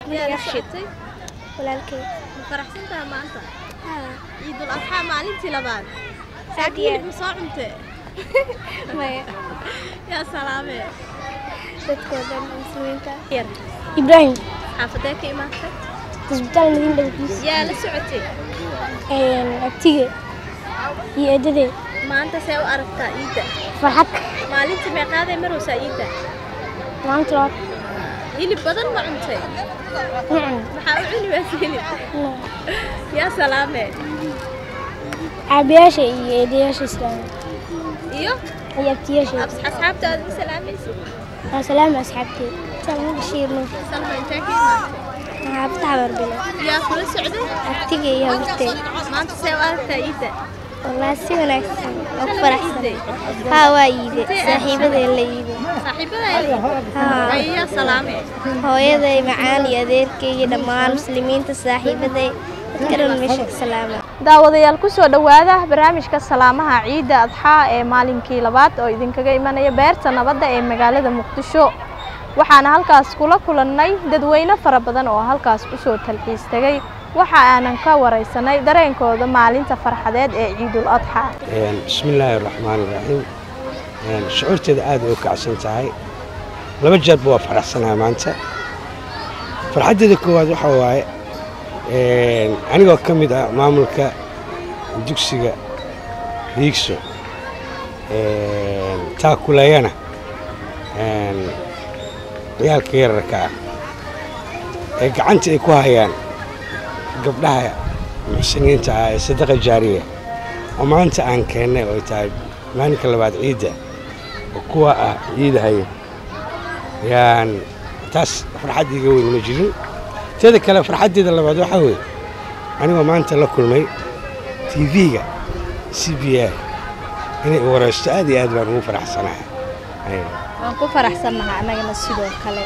يا رشيد walaalkay فرحسنتها ما أنت haa عيد الأضحى maalintii labaad Aad saaki iyo hilib ma soo cuntay maya yaa salaame dadkoo dhan muslimiinta yar ibraahim xaafadee ka imaatay isbitaal madiina dhowgiis yaa la socotay abtige iyo eedadee maanta see u aragtaa ciidda farxad maalintii meeqaaday marowsaa ciidda maalinta labaad hilib badan ma cuntay maxaa u cuni waas hilib yaa salaame aabayaasha iyo eedayaasha islaamka iyo iyo abtiyaasha asxaabtaada ma salaamaysid waa salaama asxaabtay salaam bashiir nuur salma intee ka imaatay xaafadaha barbila yaa kula socday abtiga iyo habartay maanta see u aragtaa ciidda wallaahi si wanaagsan oo ku faraxsan haa waa iide saaxiibadee la iide saaxiibadaada haa ayaa salaame hooyaday macaan iyo adeerkay iyo dhammaan muslimiinta saaxiibaday dadka dhan meesha ka salaama daawadayaal ku soo dhawaada barnaamijka salaamaha ciidda adxaa ee maalinkii labaad oo idinkaga imanaya beerta nabadda ee magaalada Muqdisho waxaana halkaas kula kulannay dadweyne fara badan oo halkaas u soo talxiis tagay waxa aanan ka wareysanay dareenkooda maalinta farxadeed ee ciidul adxa bismillaahi raxmaani raxiim shucuurteeda aad u kacsan tahay laba jeer buu faraxsanahay maanta farxadeeda koowaad waxa waaye anigoo ka mid ah maamulka dugsiga Hiigso taakulayana ciyaalka yararka ah ee gacanta ay ku hayaan gabdhaha muxsiniinta ah ee sadaqa jaariya oo maanta aan keennay oo tahay maalinka labaad ciidda oo kuwa ah ciidahay taas farxad iga weyn ma jirin teeda kale farxaddeeda labaad waxaa weeye anigoo maanta la kulmay TV-ga CBA inay i waraysto aad iyo aad baan ugu faraxsanahay waan ku faraxsanahay annagana sidoo kale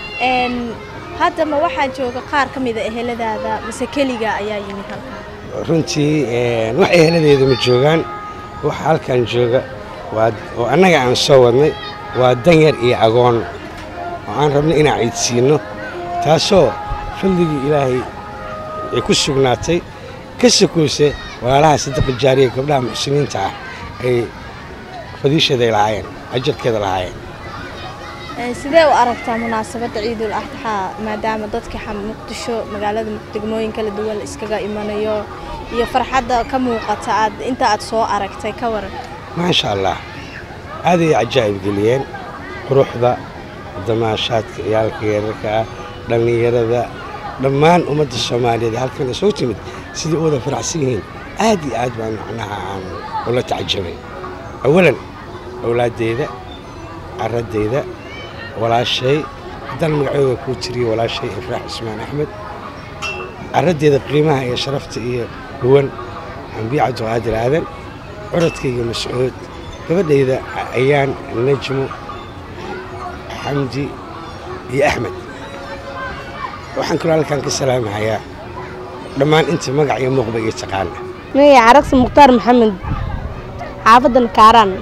hadda ma waxaa jooga qaar ka mid ah eheladaada mise keliga ayaa yimid halkan runtii wax eheladeeda ma joogaan waxa halkan jooga oo annaga aan soo wadnay waa danyar iyo agoon oo aan rabnay inaan ciidsiino taasoo fadligii ilaahay ay ku sugnaatay ka sokoyse walaalaha sadaqa jaariya gabdhaha muxsiniinta ah ay fadiisheeda lahaayeen ajarkeeda lahaayeen sidee u aragtaa munaasabadda ciidul adxa maadaama dadka Muqdisho magaalada degmooyin kala duwan iskaga imanayo iyo farxadda ka muuqata inta aad soo aragtay ka waran maasha Allah aad ay ajaa'ib geliyeen quruxda damaashaadka ciyaalka yararka ah dhalinyarada dhammaan ummadda Soomaaliyeed halkan soo timid sidii wada faraxsan yihiin aad iyo aad baan macnaha aan ula tacajabay awalan awlaadeeda aradeeda walaashay haddaan magacooda kuu tiriyo walaashay Ifraax Ismaan Axmed aradeeda qiimaha iyo sharafta iyo duwan Ambiya Cabdiqaadir Aadan curadkayga Mascuud gabadhayda Ayaan Najmo Xamdi iyo Axmed waxaan kaloo halkan ka salaamayaa dhammaan inta magac iyo muuqba iyo taqaana magaca Aragsi Mukhtaar Maxamed xaafadan Kaaraan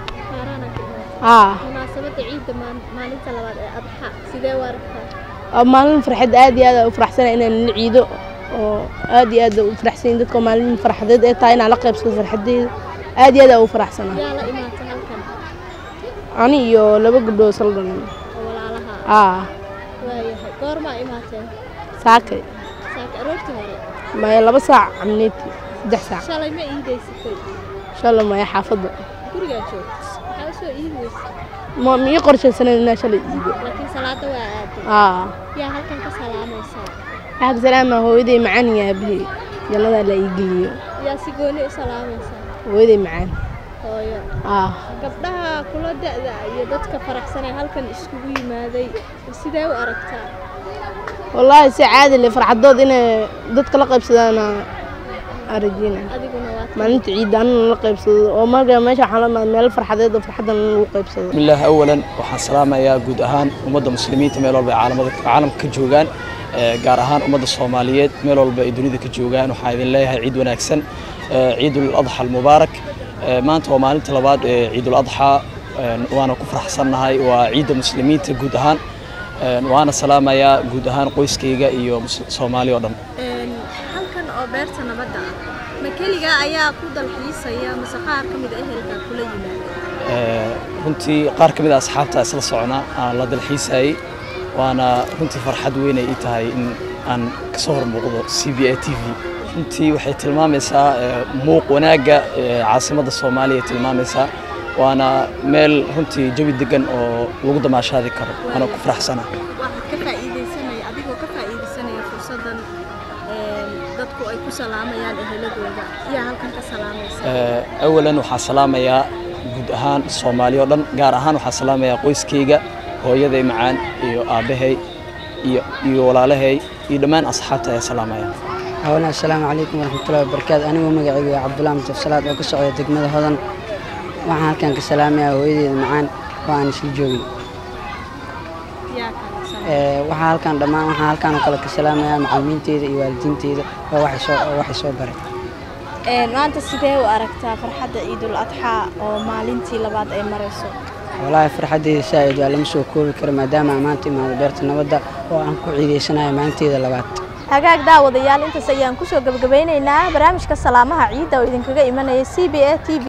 munaasabadda ciidda maalinta labaad ee adxa sidee u aragtaa maalin farxad aad iyo aad u faraxsanahay inaan la ciido oo aad iyo aad u faraxsan dadka maalin farxadeed ee tahay inaan la qaybsado farxadeeda aad iyo aad u faraxsanahay yaa la imaatay halkan ani iyo laba gabdhood saldan walaalaha waayahay goorma imaateen saaka aroortii hore ma 2 saac amneeti 3 saac shalay ma iidaysatay shalay ma xaafadda guriga joogto waxa soo iidaysay ma mii qorshaysanay inaan shalay iido laakiin salaada waa aaday yaa halkan ka salaamaysaa waxaan salaama hooyaday macaan iyo aabbahay jannada la iigiliyo yaa si gooni u salaamaysaa hooyaday macaan hooyo gabdhaha kula da'da iyo dadka faraxsan ee halkan iskugu yimaaday sidee u aragtaa wallaahi si caadi leh farxadood inay dadka la qaybsadaan arjina adiguna waa maalinta ciidan la qaybsado oo marka meesha waxaan la meel farxadeed oo farxadan lagu qaybsado billah awalan waxaan salaamayaa guud ahaan ummadda muslimiinta meel walba caalamka ka joogaan gaar ahaan ummadda Soomaaliyeed meel walba ay dunida ka joogaan waxaan idin leeyahay ciid wanaagsan ciidul adha mubaarak maanta waa maalinta labaad ee ciidul adha waana ku faraxsanahay waa ciidda muslimiinta guud ahaan waana salaamayaa guud ahaan qoyskayga iyo Soomaali oo dhan halkan oo beerta nabadda ma kaliya ayaa ku dalxiisaya mise qaar ka mid ah ehelka kula yimaada runtii qaar ka mid ah asxaabta isla socona aan la dalxiisay waana runtii farxad weyn ay tahay in aan ka soo hormuuqdo CBA TV runtii waxay tilmaamaysaa muuq wanaaga caasimadda Soomaaliya tilmaamaysaa waana meel runtii jawi degan oo lagu damaashaadi karo ana ku faraxsana waxaad ka faa'iideysanay adigoo ka faa'iideysanaya fursadan dadku ay ku salaamayaan eheladooda iyo halkan ka salaamaysa awalan waxaan salaamayaa guud ahaan Soomaali oo dhan gaar ahaan waxaan salaamayaa qoyskayga hooyaday macaan iyo aabahay iyo walaalahay iyo dhammaan asxaabta ay salaamayaan أولا السلام عليكم ورحمة الله وبركاته أنا ومقعي عبد الله متفصلات وقصة دقمة هذا waxaan halkan ka salaamayaa hooyadeeda macaan waan isla joogay waxaan halkan dhamaan waxaan halkan kala ka salaamayaa macallimiinteeda iyo waalidiinteeda oo waxay soo baray maanta sidee u aragtaa farxadda Ciidul Adha oo maalintii labaad ay marayso والله farxadeeda saayid waa lama soo koobi karo maadaama maanta imaado beerta nabadda oo aan ku ciideysanayo maalinteeda labaad hagaag daawadayaal intaas ayaan ku soo gabagabeynaynaa barnaamijka salaamaha ciidda oo idinkaga imanaya CBA TV